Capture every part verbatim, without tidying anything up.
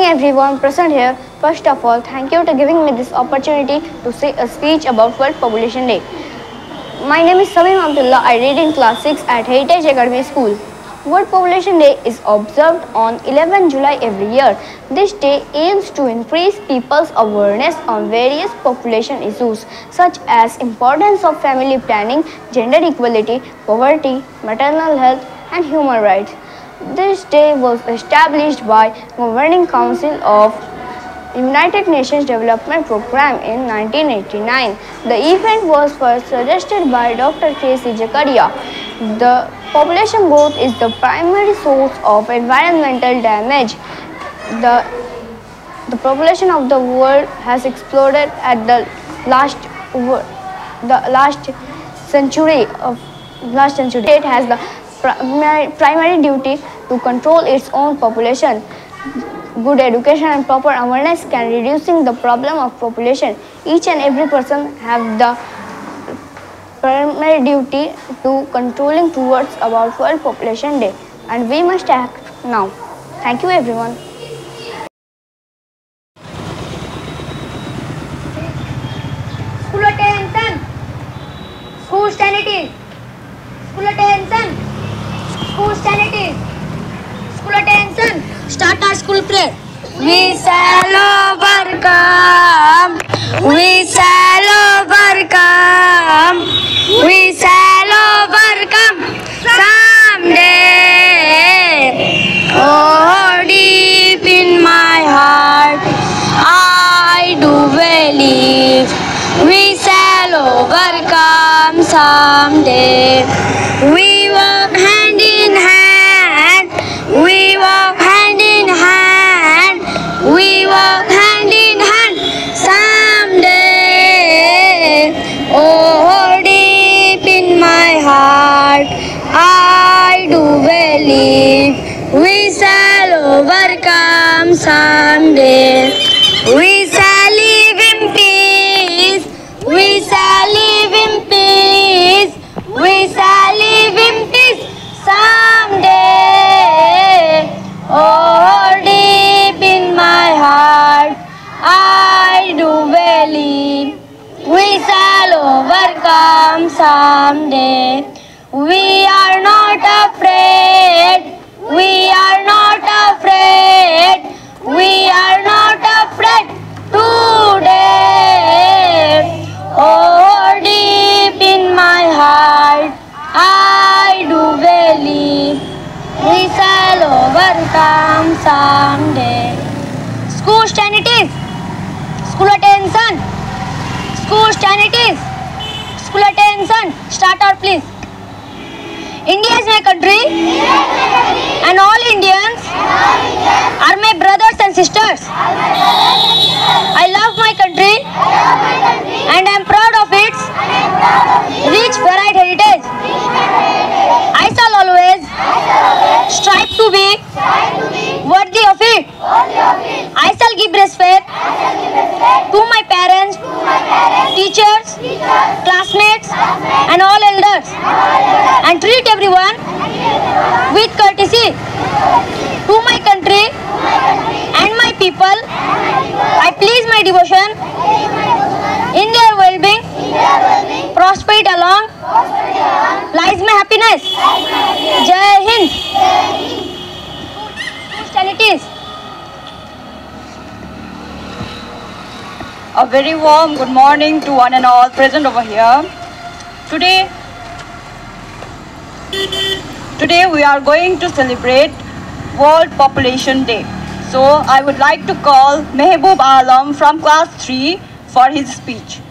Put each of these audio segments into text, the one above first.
everyone present here. First of all, thank you for giving me this opportunity to say a speech about World Population Day. My name is Samim Abdullah. I read in class six at Heritage Academy School. World Population Day is observed on eleventh July every year. This day aims to increase people's awareness on various population issues such as importance of family planning, gender equality, poverty, maternal health and human rights. This day was established by Governing Council of United Nations Development Programme in nineteen eighty-nine. The event was first suggested by Doctor K C Zakaria. The population growth is the primary source of environmental damage. The, the population of the world has exploded at the last the last century of last century. It has the primary, primary duty to control its own population. Good education and proper awareness can reducing the problem of population. Each and every person have the primary duty to controlling towards about World Population Day, and we must act now. Thank you everyone. School attention. School sanity. School attention. School sanity. School attention. Start our school prayer. We shall overcome. We shall overcome. We shall overcome someday. Oh, deep in my heart, I do believe we shall overcome someday. We walk hand in hand. We walk hand in hand. We walk hand in hand someday. Oh, deep in my heart, I do believe we shall overcome someday. We shall live in peace. We shall live in peace. We shall live in peace someday. Oh, deep in my heart, I do believe we shall overcome someday. We are not afraid. We are not afraid. We are not afraid today. Oh, deep in my heart, I do believe we shall overcome someday. School sanities. School attention. School sanities. School attention. Start out please. India is my country, and all Indians are my brothers and sisters. I love my country, and I am proud of its rich varied heritage. I shall always strive to be worthy of it. I shall give respect to my parents, teachers, classmates, and all elders, and treat everyone with courtesy. To my country and my people, I please my devotion in their well-being, prosperity along lies my happiness. Jai Hind. Sanities. A very warm good morning to one and all present over here. Today, today we are going to celebrate World Population Day. So I would like to call Mehboob Alam from class three for his speech.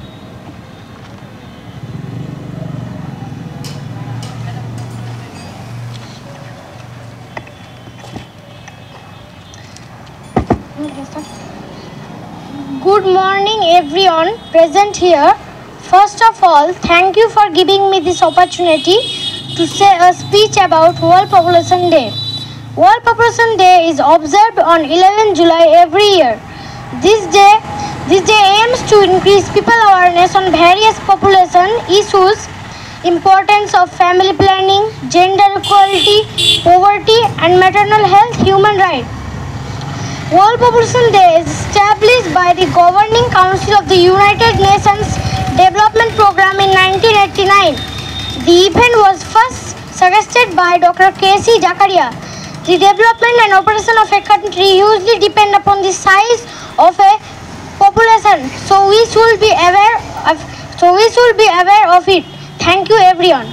Good morning everyone present here. First of all, thank you for giving me this opportunity to say a speech about World Population Day. World Population Day is observed on eleventh July every year. This day, this day aims to increase people awareness on various population issues, importance of family planning, gender equality, poverty and maternal health, human rights. World Population Day is established by the Governing Council of the United Nations Development Programme in nineteen eighty-nine. The event was first suggested by Doctor K C Zakaria. The development and operation of a country usually depend upon the size of a population, so we should be aware of so we should be aware of it. Thank you, everyone.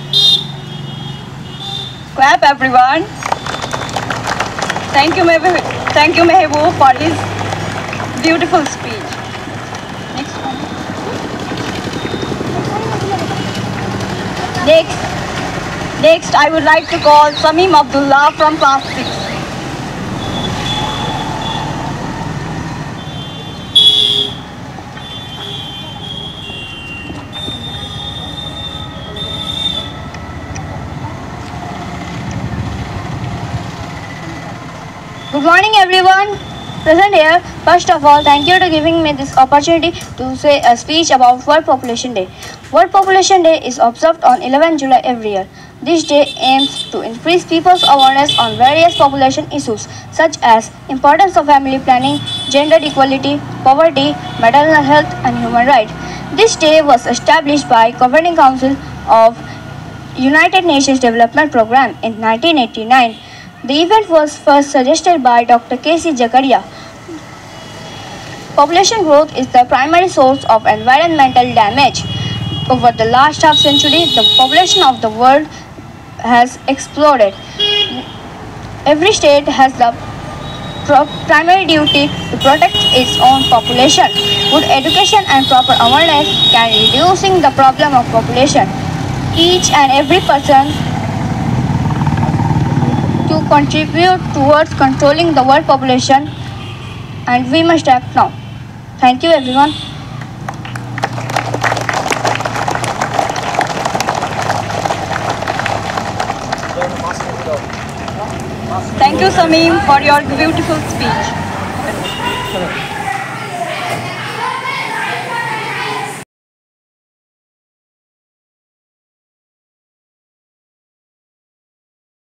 Clap, everyone. Thank you, Mehboob. Thank you, Mehboob, for his beautiful speech. Next one. Next, next, I would like to call Samim Abdullah from class six. Good morning, everyone present here. First of all, thank you to giving me this opportunity to say a speech about World Population Day. World Population Day is observed on eleventh July every year. This day aims to increase people's awareness on various population issues such as importance of family planning, gender equality, poverty, maternal health, and human rights. This day was established by Governing Council of United Nations Development Programme in nineteen eighty-nine. The event was first suggested by Doctor K C Zakaria. Population growth is the primary source of environmental damage. Over the last half century, the population of the world has exploded. Every state has the primary duty to protect its own population. Good education and proper awareness can reducing the problem of population. Each and every person to contribute towards controlling the world population, and we must act now. Thank you, everyone. Thank you, Samim, for your beautiful speech.